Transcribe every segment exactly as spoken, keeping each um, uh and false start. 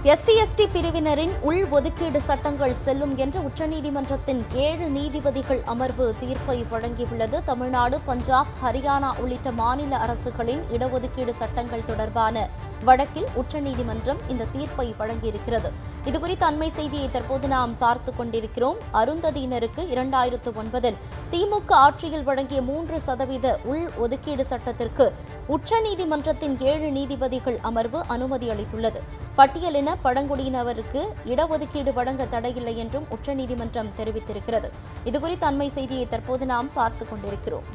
SC ST பிரிவினரின் உள் ஒதுக்கீடு சட்டங்கள் செல்லும் என்று உச்சநீதிமன்றத்தின் ஏழு நீதிபதிகள் அமர்வு தீர்ப்பை வழங்கியுள்ளது. தமிழ்நாடு, பஞ்சாப், ஹரியானா உள்ளிட்ட மாநில அரசுகளின் இடஒதுக்கீடு சட்டங்கள் தொடர்பான வழக்கில் உச்சநீதிமன்றம் இந்த தீர்ப்பை வழங்கியிருக்கிறது. இதுகுறித்த அண்மை செய்தியை தற்போது நாம் பார்த்துக் கொண்டிருக்கிறோம். அருந்ததியினருக்கு இரண்டாயிரத்து ஒன்பதில் திமுக ஆட்சியில் வழங்கிய மூன்று சதவீத உள் ஒதுக்கீடு சட்டத்திற்கு உச்சநீதிமன்றத்தின் ஏழு நீதிபதிகள் அமர்வு அனுமதி அளித்துள்ளது. பட்டியலின பழங்குடியினருக்கு இடஒதுக்கீடு வழங்க தடையில்லை என்றும் உச்சநீதிமன்றம் தெரிவித்திருக்கிறது. இதுகுறித்த அண்மை செய்தியை தற்போது நாம் பார்த்துக் கொண்டிருக்கிறோம்.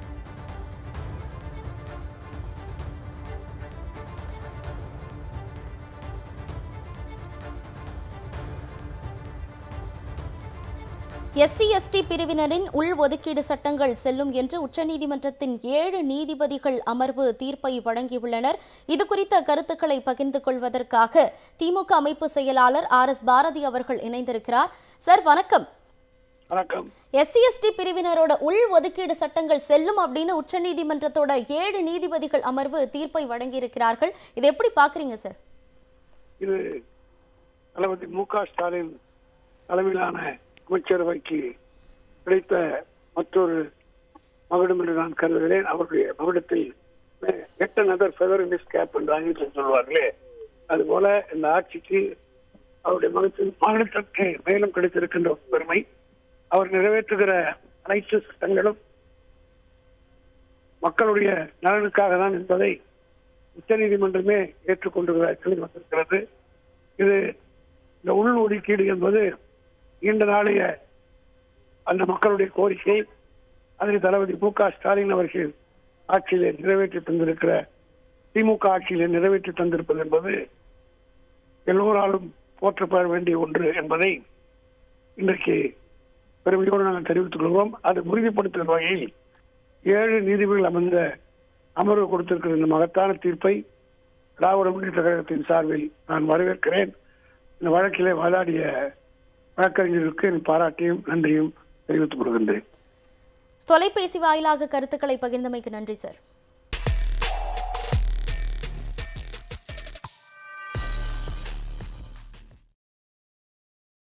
எஸ்சி எஸ்டி பிரிவினரின் உள் ஒதுக்கீடு சட்டங்கள் செல்லும் என்று உச்சநீதிமன்றத்தின் ஏழு நீதிபதிகள் அமர்வு தீர்ப்பை வழங்கியுள்ளனர். இதுகுறித்த கருத்துக்களை பகிர்ந்து கொள்வதற்காக திமுக அமைப்பு செயலாளர் ஆர் எஸ் பாரதி அவர்கள் இணைந்திருக்கிறார். சார் வணக்கம். வணக்கம். எஸ்சி எஸ்டி பிரிவினரோட உள் ஒதுக்கீடு சட்டங்கள் செல்லும் அப்படின்னு உச்சநீதிமன்றத்தோட ஏழு நீதிபதிகள் அமர்வு தீர்ப்பை வழங்கியிருக்கிறார்கள். இதை எப்படி பாக்குறீங்க சார்? இது தளபதி மு க ஸ்டாலின் தலைமையிலான அமைச்சரவைக்கு கிடைத்த மற்றொரு மகுடம் என்று நான் கருதுகிறேன். அவருடைய மகுடத்தில் yet another feather in his cap என்று ஆங்கிலத்தில் சொல்வார்களே, அதுபோல இந்த ஆட்சிக்கு அவருடைய மகத்தின் மாநிலத்திற்கு மேலும் கிடைத்திருக்கின்ற பெருமை. அவர் நிறைவேற்றுகிற அனைத்து சட்டங்களும் மக்களுடைய நலனுக்காக தான் என்பதை உச்சநீதிமன்றமே ஏற்றுக்கொண்டிருக்கிறது. இது இந்த உள் ஒதுக்கீடு என்பது நீண்ட நாளைய அந்த மக்களுடைய கோரிக்கை. அதனை தளபதி மு க ஸ்டாலின் அவர்கள் ஆட்சியிலே நிறைவேற்றி தந்திருக்கிற திமுக ஆட்சியிலே நிறைவேற்றி தந்திருப்பது என்பது எல்லோராலும் போற்றப்பட வேண்டிய ஒன்று என்பதை இன்றைக்கு பெருமையோடு நாங்கள் தெரிவித்துக் கொள்வோம். அதை உறுதிப்படுத்துகிற வகையில் ஏழு நீதிபதிகள் அமர்ந்த அமர்வு கொடுத்திருக்கிற இந்த மகத்தான தீர்ப்பை திராவிட முன்னேற்ற கழகத்தின் சார்பில் நான் வரவேற்கிறேன். இந்த வழக்கிலே வாதாடிய வழக்கறிஞர்களுக்கு என் பாராட்டியும் நன்றியும் தெரிவித்துக் கொள்கின்றேன். தொலைபேசி வாயிலாக கருத்துக்களை பகிர்ந்தமைக்கு நன்றி சார்.